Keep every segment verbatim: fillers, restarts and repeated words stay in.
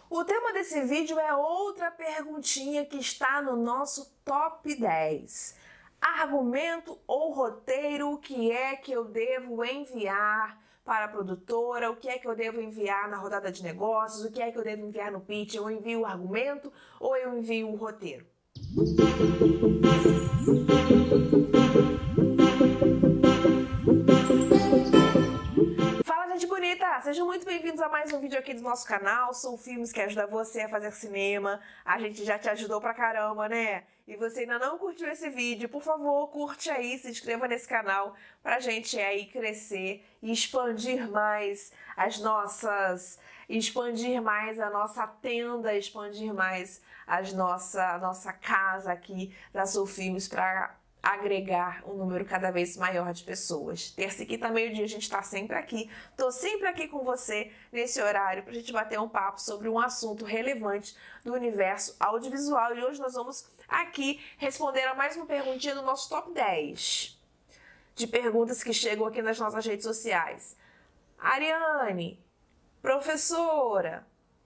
O tema desse vídeo é outra perguntinha que está no nosso top dez. Argumento ou roteiro, o que é que eu devo enviar para a produtora, o que é que eu devo enviar na rodada de negócios, o que é que eu devo enviar no pitch, eu envio o argumento ou eu envio o roteiro? Fala, gente bonita! Sejam muito bem-vindos a mais um vídeo aqui do nosso canal. São filmes que ajudam você a fazer cinema. A gente já te ajudou pra caramba, né? E você ainda não curtiu esse vídeo, por favor, curte aí, se inscreva nesse canal pra gente aí crescer e expandir mais as nossas... expandir mais a nossa tenda, expandir mais as nossa, a nossa casa aqui da Soul Filmes para agregar um número cada vez maior de pessoas. Terça e quinta, meio-dia, a gente está sempre aqui. Tô sempre aqui com você nesse horário para a gente bater um papo sobre um assunto relevante do universo audiovisual. E hoje nós vamos aqui responder a mais uma perguntinha do nosso top dez de perguntas que chegam aqui nas nossas redes sociais. Ariane, professora,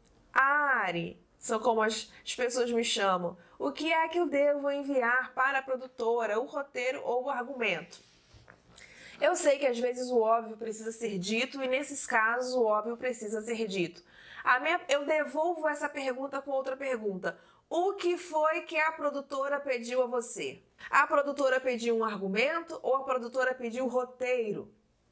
Ari, são como as, as pessoas me chamam. O que é que eu devo enviar para a produtora, o roteiro ou o argumento? Eu sei que às vezes o óbvio precisa ser dito e nesses casos o óbvio precisa ser dito. A minha, eu devolvo essa pergunta com outra pergunta. O que foi que a produtora pediu a você? A produtora pediu um argumento ou a produtora pediu um roteiro?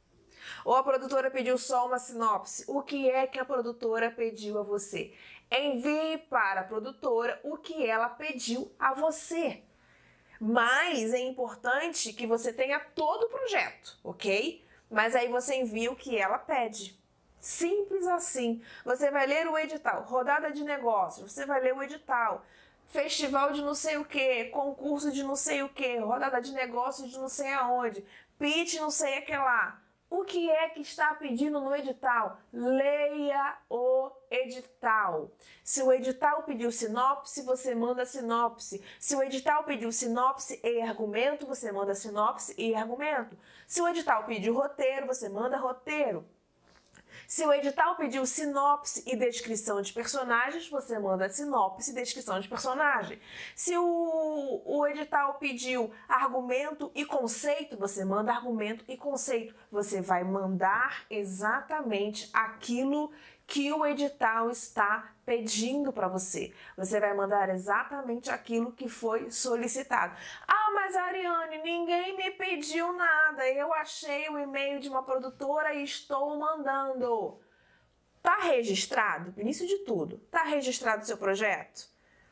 Ou a produtora pediu só uma sinopse? O que é que a produtora pediu a você? Envie para a produtora o que ela pediu a você. Mas é importante que você tenha todo o projeto, ok? Mas aí você envia o que ela pede. Simples assim. Você vai ler o edital, rodada de negócios, você vai ler o edital, festival de não sei o que, concurso de não sei o que, rodada de negócios de não sei aonde, pitch não sei o que lá. O que é que está pedindo no edital? Leia o edital. Se o edital pediu sinopse, você manda sinopse. Se o edital pediu sinopse e argumento, você manda sinopse e argumento. Se o edital pediu roteiro, você manda roteiro. Se o edital pediu sinopse e descrição de personagens, você manda sinopse e descrição de personagem. Se o, o edital pediu argumento e conceito, você manda argumento e conceito. Você vai mandar exatamente aquilo que o edital está pedindo para você. Você vai mandar exatamente aquilo que foi solicitado. Ah, mas Ariane, ninguém me pediu nada. Eu achei o e-mail de uma produtora e estou mandando. Tá registrado? Início de tudo. Tá registrado o seu projeto?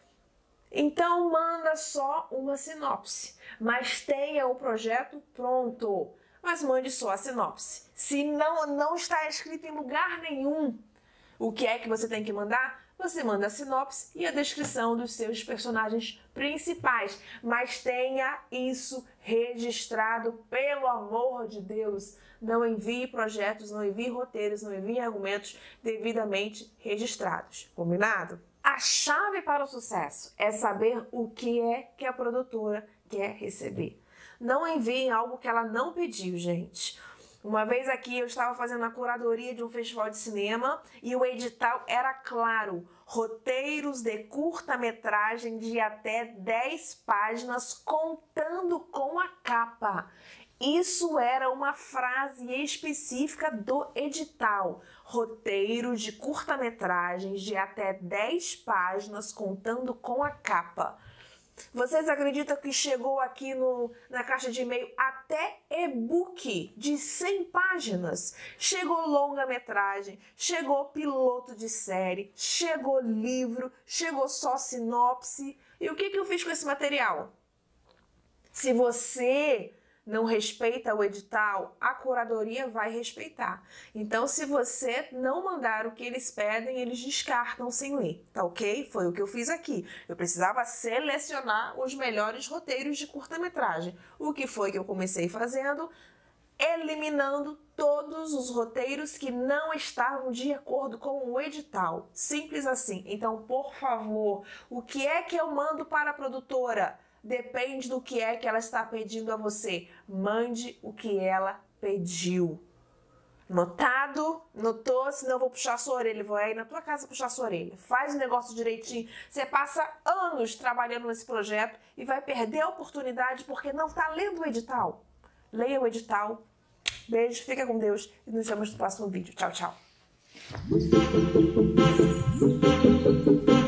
Então manda só uma sinopse, mas tenha o projeto pronto. Mas mande só a sinopse. Se não, não está escrito em lugar nenhum o que é que você tem que mandar, você manda a sinopse e a descrição dos seus personagens principais. Mas tenha isso registrado, pelo amor de Deus. Não envie projetos, não envie roteiros, não envie argumentos devidamente registrados. Combinado? A chave para o sucesso é saber o que é que a produtora quer receber. Não enviem algo que ela não pediu, gente. Uma vez aqui eu estava fazendo a curadoria de um festival de cinema e o edital era claro: roteiros de curta-metragem de até dez páginas contando com a capa. Isso era uma frase específica do edital. Roteiros de curta-metragens de até dez páginas contando com a capa. Vocês acreditam que chegou aqui no, na caixa de e-mail até e-book de cem páginas? Chegou longa-metragem, chegou piloto de série, chegou livro, chegou só sinopse. E o que, que eu fiz com esse material? Se você não respeita o edital, a curadoria vai respeitar. Então, se você não mandar o que eles pedem, eles descartam sem ler, tá ok? Foi o que eu fiz aqui. Eu precisava selecionar os melhores roteiros de curta-metragem. O que foi que eu comecei fazendo? Eliminando todos os roteiros que não estavam de acordo com o edital. Simples assim. Então, por favor, o que é que eu mando para a produtora? Depende do que é que ela está pedindo a você. Mande o que ela pediu. Notado? Notou? Senão eu vou puxar sua orelha. Vou aí na tua casa puxar sua orelha. Faz o negócio direitinho. Você passa anos trabalhando nesse projeto e vai perder a oportunidade porque não tá lendo o edital. Leia o edital. Beijo, fica com Deus e nos vemos no próximo vídeo. Tchau, tchau.